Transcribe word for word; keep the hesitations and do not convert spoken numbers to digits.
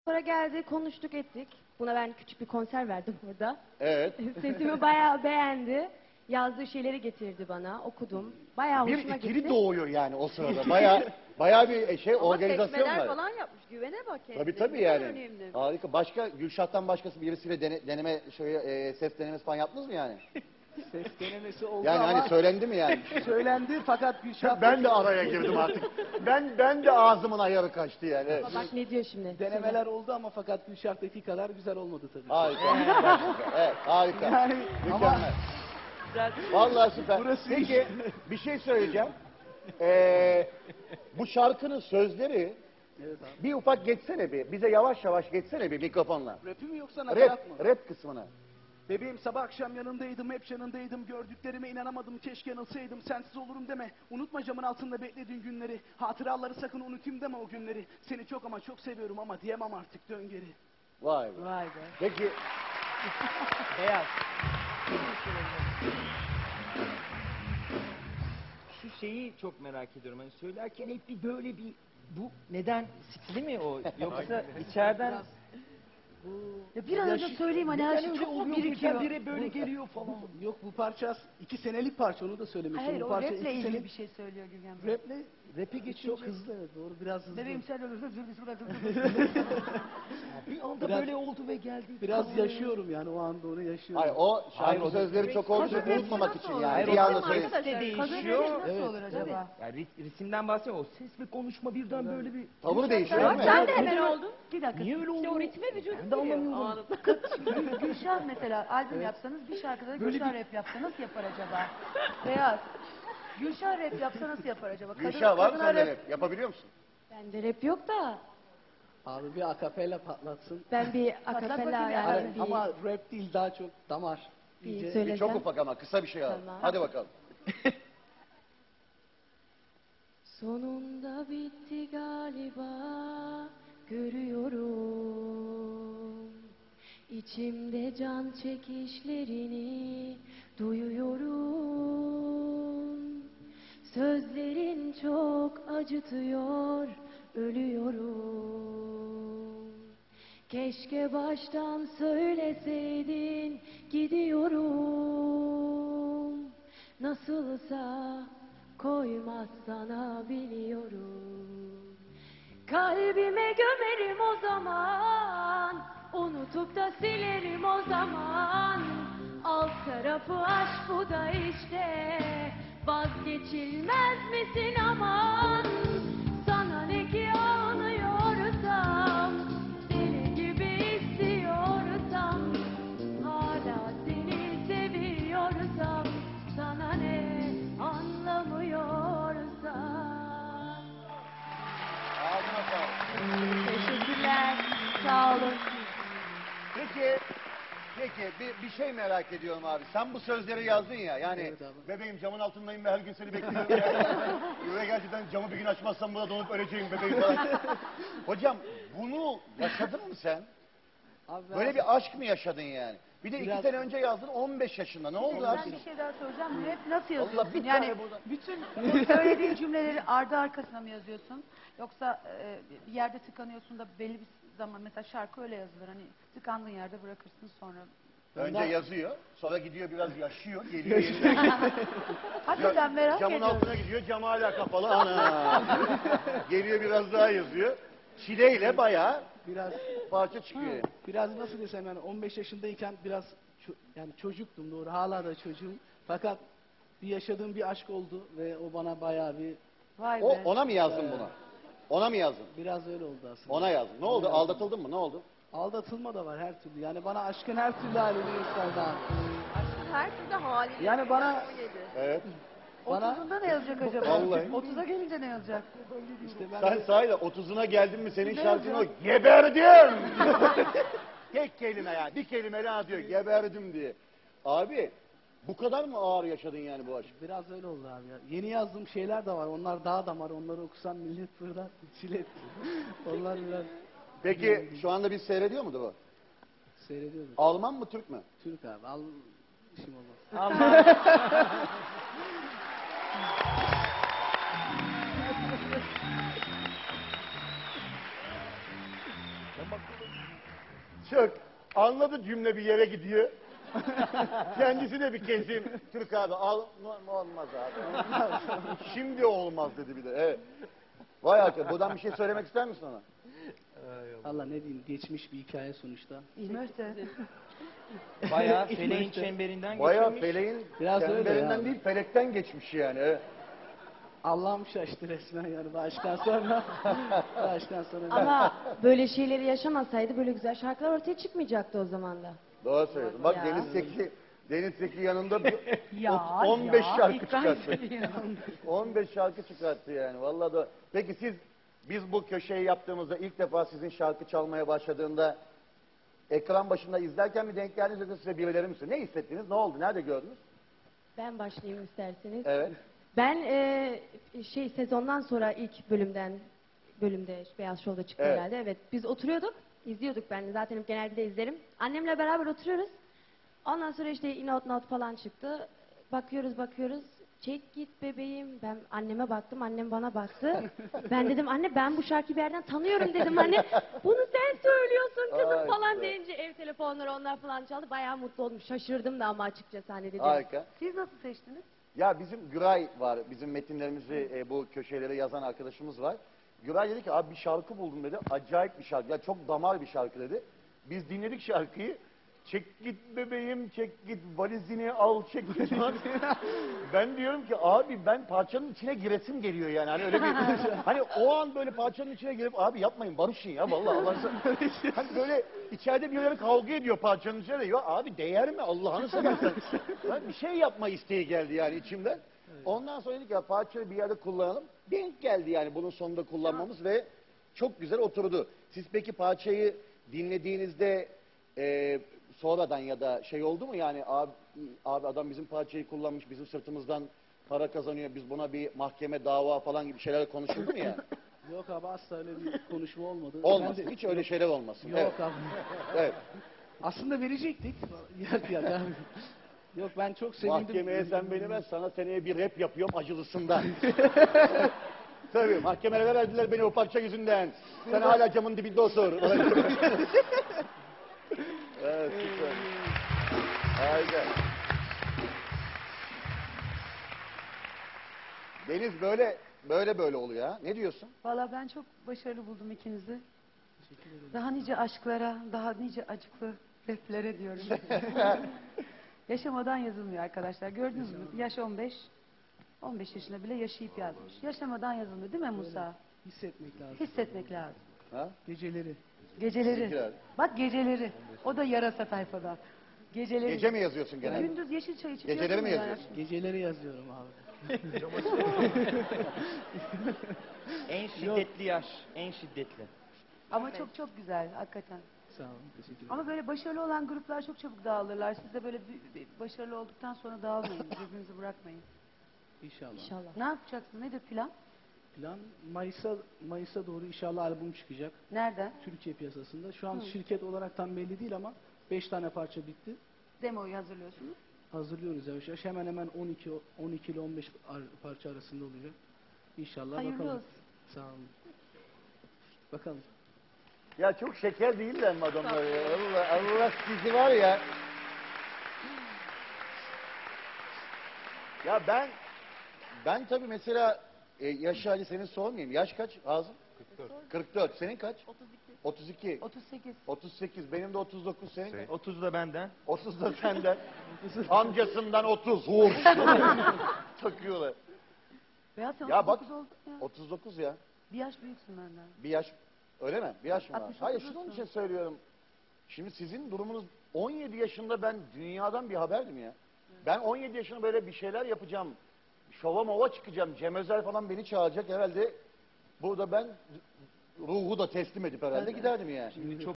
Sonra geldi, konuştuk ettik. Buna ben küçük bir konser verdim burada. Evet. Sesimi bayağı beğendi. Yazdığı şeyleri getirdi bana, okudum. Bayağı Bir hoşuma ikili gitti. doğuyor yani o sırada. Bayağı bayağı bir şey Ama organizasyon sekmeler var. falan yapmış. Güvene bak kendine. Tabii tabii Ne kadar yani. önemli. Harika. Başka Gülşah'tan başkası birisiyle dene- deneme şöyle e, ses denemesi falan yaptınız mı yani? Ses denemesi oldu Yani ama hani söylendi mi yani? söylendi fakat Gülşah Ben de araya girdim artık. Ben ben de ağzımın ayarı kaçtı yani. Evet. Bak ne diyor şimdi. denemeler oldu ama fakat Gülşah'taki kadar güzel olmadı tabii. Harika. Gerçekten. Evet, harika. Yani ama Mükemmel. Güzel. Vallahi süper. Burası Peki bir şey söyleyeceğim. Ee, bu şarkının sözleri evet abi. bir ufak geçsene bir. Bize yavaş yavaş geçsene bir mikrofonla. Rap'i mi yoksa Rap, nakarat mı? rap kısmını. Bebeğim sabah akşam yanındaydım, hep yanındaydım. Gördüklerime inanamadım, keşke yanılsaydım. Sensiz olurum deme, unutma camın altında beklediğin günleri. Hatıraları sakın unutayım deme o günleri. Seni çok ama çok seviyorum ama diyemem artık, dön geri. Vay be. Vay be. Peki Beyaz. Şu şeyi çok merak ediyorum. Hani söylerken hep bir böyle bir bu neden stili mi o yoksa içeriden Ya bir an önce söyleyeyim hani her şey çok mu birikiyor? biri böyle geliyor falan. Yok bu parça iki senelik parça, onu da söylemek Hayır istiyorum. o Bu parça raple iki ilgili senelik- bir şey söylüyor Gülgen Bey. Raple, rap'e geçince... Çok hızlı, evet doğru, biraz hızlı. Bebeğim sen öyle hızlı Bir anda Biraz- böyle oldu ve geldi. Biraz yaşıyorum yani, o anda onu yaşıyorum. hayır o Hayır, şarkı o- sözleri çok olduğu için Kadın rapi unutmamak nasıl için olur? yani. Hayır, Bir o anda zaman söyleyeyim. Arkadaşlar, de kadın değişiyor. rapi nasıl Evet, olur acaba? Yani rit- ritimden bahsediyor. O ses ve konuşma birden böyle bir... Tavır değişiyor Bak değil mi? sen de hemen oldun. Bir dakika. Niye öyle oldu? İşte o ritme vücut Ben de giriyor anlamıyorum. anında. Gülşah mesela albüm yapsanız bir şarkıda Gülşah rap yapsa nasıl yapar acaba? Beyaz. Gülşah rap yapsa nasıl yapar acaba? Kadın- Gülşah var mı kadına sende rap- rap? Yapabiliyor musun? Bende rap yok da Abi bir akapella patlatsın. ben bir bakayım akapella yani. yani Hayır, bir, ama rap değil, daha çok damar. bir İyice- Bir söylesem. çok ufak ama kısa bir şey al. Tamam. Hadi bakalım. Sonunda bitti galiba, görüyorum. İçimde can çekişlerini duyuyorum. Sözlerin çok acıtıyor, ölüyorum. Keşke baştan söyleseydin, gidiyorum. Nasılsa koymaz sana biliyorum. Kalbime gömerim o zaman, unutup da silerim o zaman. Alt tarafı aşk bu da işte, vazgeçilmez misin aman. Sana ne ki ağlıyorsam, deli gibi istiyorsam, hala seni seviyorsam, sana ne anlamıyorsan. Ağzına sağlık. Teşekkürler. Sağ olun. Peki, peki bir, bir şey merak ediyorum abi. Sen bu sözleri yazdın ya. Yani Evet abi. bebeğim camın altındayım ve her gün seni bekliyorum. Yani. Ve gerçekten camı bir gün açmazsam burada donup öleceğim bebeğim falan. Hocam bunu yaşadın mı sen? Abi ben- Böyle bir aşk mı yaşadın yani? Bir de iki Biraz- sene önce yazdın on beş yaşında. Ne oldu abi? Ben bir şey daha soracağım. Rap nasıl Allah yazıyorsun? bir Yani tane buradan. bütün bu söylediğin cümleleri ardı arkasına mı yazıyorsun? Yoksa e, bir yerde tıkanıyorsun da belli bir zaman, mesela şarkı öyle yazılır. Hani tıkandığın yerde bırakırsın sonra. Önce yazıyor, sonra gidiyor biraz yaşıyor, geliyor yeniden. Hakikaten merak Camın ediyorum. altına gidiyor, cam hala kapalı. Ana! Geliyor biraz daha yazıyor. Çileyle bayağı biraz parça çıkıyor. biraz nasıl desem, yani on beş yaşındayken biraz ço- yani çocuktum, doğru, hala da çocuğum. Fakat bir yaşadığım bir aşk oldu ve o bana bayağı bir Vay O, be. ona mı yazdın bunu? Ona mı yazdın? biraz öyle oldu aslında. Ona yazdın. Ne oldu? Aldatıldın mı? Ne oldu? Aldatılma da var her türlü. Yani bana aşkın her türlü halini gösterdi abi. Aşkın her türlü haliyle. Yani bana- Evet. Bana otuzunda ne yazacak acaba? Vallahi. otuza gelince ne yazacak? işte ben Sen sahile otuzuna geldin mi senin Ne şarkın o yazacak? geberdim. Tek kelime ya. Bir kelime ne diyor? Geberdim diye. Abi bu kadar mı ağır yaşadın yani bu aşk? biraz öyle oldu abi ya. Yeni yazdığım şeyler de var. Onlar daha damar. Onları okusam millet burada çilet. Onlar biraz Peki şu anda biz seyrediyor mudur bu? seyrediyoruz. Alman mı Türk mü? Türk abi. Al işim olmaz. Ama Çok. Anladı cümle bir yere gidiyor. Kendisi de bir kesim. Türk abi al. Olmaz abi. Şimdi olmaz dedi bir de. Evet. Vay arkadaş. Buradan bir şey söylemek ister misin ona? Allah ne diyeyim geçmiş bir hikaye sonuçta. İlmörte. Bayağı İlk feleğin başta- çemberinden Bayağı geçirmiş. feleğin Biraz öyle çemberinden ya. değil felekten geçmiş yani. Evet. Allah'ım şaştı resmen yani baştan sonra. baştan sonra. Ama böyle şeyleri yaşamasaydı böyle güzel şarkılar ortaya çıkmayacaktı o zaman da. Doğru söylüyorsun. Bak Ya. Deniz Seki, Deniz Seki yanında bir Ya, on beş ya, şarkı İbrahim çıkarttı. Selim. on beş şarkı çıkarttı yani. Vallahi da. Peki siz biz bu köşeyi yaptığımızda ilk defa sizin şarkı çalmaya başladığında ekran başında izlerken mi denk geldiniz yoksa size birileri mi söyledi? Ne hissettiniz? Ne oldu? Nerede gördünüz? Ben başlayayım isterseniz. Evet. Ben e, şey sezondan sonra ilk bölümden bölümde Beyaz Show'da çıktı Evet. herhalde. Evet. Biz oturuyorduk. İzliyorduk ben de. Zaten hep genelde de izlerim. Annemle beraber oturuyoruz. Ondan sonra işte inot not falan çıktı. Bakıyoruz bakıyoruz. Çek git bebeğim. Ben anneme baktım. Annem bana baktı. Ben dedim anne ben bu şarkıyı bir yerden tanıyorum dedim anne. Bunu sen söylüyorsun kızım Ay, falan güzel. deyince ev telefonları onlar falan çaldı. Bayağı mutlu oldum. Şaşırdım da ama açıkçası hani dedim. Harika. Siz nasıl seçtiniz? Ya bizim Güray var. Bizim metinlerimizi e, bu köşelere yazan arkadaşımız var. Güray dedi ki abi bir şarkı buldum dedi. Acayip bir şarkı. Ya çok damar bir şarkı dedi. Biz dinledik şarkıyı. Çek git bebeğim, çek git valizini al, çek git. Ben diyorum ki abi ben parçanın içine giresim geliyor yani. Hani öyle bir hani o an böyle parçanın içine girip abi yapmayın barışın ya vallahi Allah'ını hani böyle içeride birileri kavga ediyor parçanın içinde. Ya abi değer mi Allah'ını seversen? Ben bir şey yapma isteği geldi yani içimden. Ondan sonra dedik ya parçayı bir yerde kullanalım. Denk geldi yani bunun sonunda kullanmamız ve çok güzel oturdu. Siz peki parçayı dinlediğinizde e, sonradan ya da şey oldu mu yani abi, abi adam bizim parçayı kullanmış bizim sırtımızdan para kazanıyor biz buna bir mahkeme dava falan gibi şeyler konuşuldu mu ya? Yok abi asla öyle bir konuşma olmadı. Olmasın Ben de- hiç öyle şeyler olmasın. Yok Evet. abi. Evet. Aslında verecektik. Yok yok abi. Yok ben çok sevindim. Mahkemeye sen beni ver sana seneye bir rap yapıyorum acılısından. Tabii mahkemelere verdiler beni o parça yüzünden. Sen hala camın dibinde otur. Evet süper. Harika. Deniz böyle böyle böyle oluyor ha. Ne diyorsun? Valla ben çok başarılı buldum ikinizi. Daha nice aşklara, daha nice acıklı raplere diyorum. Yaşamadan yazılmıyor arkadaşlar. Gördünüz mü? Yaş on beş. on beş yaşında bile yaşayıp yazmış. Yaşamadan yazılmıyor değil mi Musa? Hissetmek lazım. Hissetmek lazım. Ha? Geceleri. Geceleri. Teşekkürler. Bak geceleri. O da yarasa tayfada. Geceleri. Gece mi yazıyorsun genelde? Gündüz yeşil çay içip Geceleri mi yatılmıyor yani. yazıyorsun? Geceleri yazıyorum abi. En şiddetli yaş. En şiddetli. Ama çok çok güzel hakikaten. Sağ olun. Teşekkür ederim. Ama böyle başarılı olan gruplar çok çabuk dağılırlar. Siz de böyle bir- bir başarılı olduktan sonra dağılmayın. Birbirinizi bırakmayın. İnşallah. İnşallah. Ne yapacaksın? Nedir plan? Plan Mayıs'a Mayıs'a doğru inşallah albüm çıkacak. Nereden? Türkiye piyasasında. Şu an Hı. şirket olarak tam belli değil ama beş tane parça bitti. Demoyu hazırlıyorsunuz. Hazırlıyoruz yavaş yavaş. Hemen hemen on iki on iki ile on beş ar- parça arasında olacak. İnşallah Hayırlı bakalım. olsun. Sağ olun. Bakalım. Ya çok şeker değiller mi adamlar ya? Allah, Allah sizi var ya. Ya ben ben tabii mesela e, yaşı hani senin sormayayım. Yaş kaç Azım? kırk dört. kırk dört. Senin kaç? otuz iki. otuz iki. otuz sekiz. otuz sekiz. Benim de otuz dokuz. Senin kaç? otuz da benden. otuz da senden. Amcasından otuz. Vur. Takıyorlar. Beyaz sen Ya otuz bak- dokuz oldun ya. otuz dokuz ya. Bir yaş büyüksün benden. Bir yaş öyle mi? Bir yaş mı var? altmış Hayır dokuzsun. şunun için söylüyorum. Şimdi sizin durumunuz on yedi yaşında ben dünyadan bir haberdim ya. Ben on yedi yaşında böyle bir şeyler yapacağım. Şova mova çıkacağım. Cem Özer falan beni çağıracak herhalde. Burada ben ruhu da teslim edip herhalde giderdim yani. Şimdi çok